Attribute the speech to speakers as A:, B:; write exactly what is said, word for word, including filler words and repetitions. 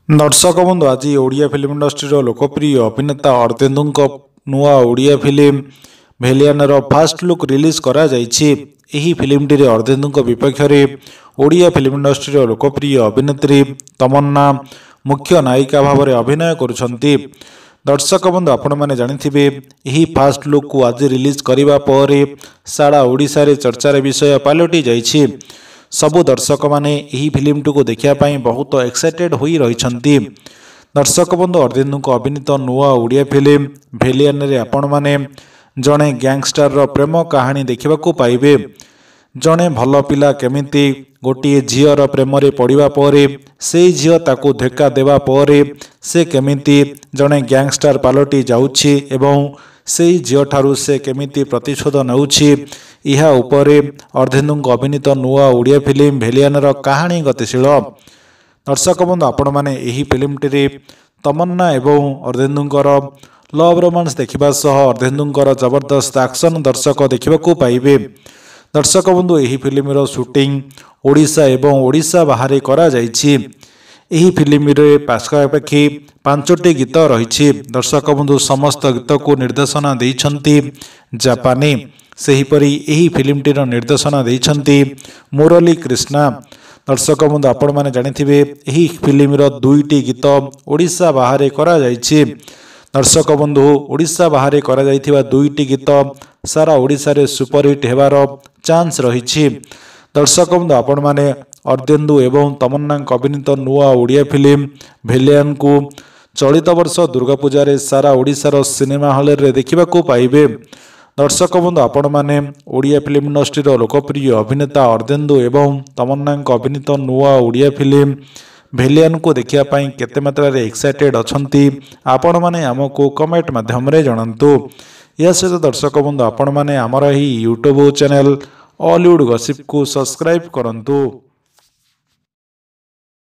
A: दर्शक बंधु आज ओडिया फिल्म इंडस्ट्री लोकप्रिय अभिनेता अर्धेन्दु नुआ Odia film Bheliyan first look release करा जायछि। एही फिल्मटी अर्धेन्दु विपक्ष में ओडिया फिल्म इंडस्ट्री लोकप्रिय अभिनेत्री तमन्ना मुख्य नायिका भाव में अभिनय करुछंती। दर्शक बंधु आपण मैंने जानिथिबे एही फास्ट लुक को आज रिलीज करिबा परे सारा ओडिशा रे चर्चार विषय पलटि जायछि। सबु दर्शक माने यही फिल्म को देखा बहुत एक्साइटेड हो रही। दर्शक बंधु अर्धेन्दु अभिनीत नुआ ओडिया फिल्म भेलियान रे आपण माने जड़े गैंगस्टर रो प्रेम कहानी देखा पाइबे। जड़े भल पिला केमिति गोटे झीर प्रेम रे पड़िबा परे से झील ताकू धक्का देवा परे से केमिति जड़े गैंगस्टर पलटि जाउछि एवं से झील ठारू से केमिति प्रतिशोध नेउछि इहा उपरे अर्धेन्दु अभिनीत नुआ ओडिया फिल्म भेलियान रो कहानी गतिशील। दर्शक बंधु आपण माने एही फिल्मटी तमन्ना एवं अर्धेन्दुंकर लव रोमांस देखिबा सह अर्धेन्दुंकर जबरदस्त एक्शन दर्शक देखिबाकू पाइबे। दर्शक बंधु एही फिल्म रो शूटिंग ओडिशा एवं ओडिशा बाहर करा जायछि। एही फिल्म रे पाखापाखि पांचटी गीत रही। दर्शक बंधु समस्त गीत को निर्देशना देइछंती जापानी। सेहीपरि एही फिल्मटीर निर्देशना देइछंती मुरली कृष्णा। दर्शक बंधु आपण माने जानिथिबे एही फिल्म रो दुईटी गीत ओडिशा बाहर करा जायछि। दर्शक बंधु ओडिशा बाहर करा जायथिबा दुईटी गीत सारा ओडिशा रे सुपरहिट हेबार चांस रही। दर्शक बंधु आपण माने अर्धेन्दु एवं तमन्ना अभिनीत नुआ ओडिया फिल्म भेलियान को चलित वर्ष दुर्गा पूजा रे सारा ओडिशार सिनेमा हॉल रे देखिबाकू पाइबे। दर्शक बंधु आपण माने ओडिया फिल्म इंडस्ट्री लोकप्रिय अभिनेता अर्धेन्दु एवं तमन्ना अभिनीत नुआ ओडिया फिल्म भेलियान को देखिया पई केते मात्रा रे एक्साइटेड अछंती आपण माने हमको कमेंट माध्यम रे जणांतु। या सहित दर्शक बंधु आपण माने हमर ही यूट्यूब चैनल हॉलीवुड गॉसिप को सब्सक्राइब करंतु।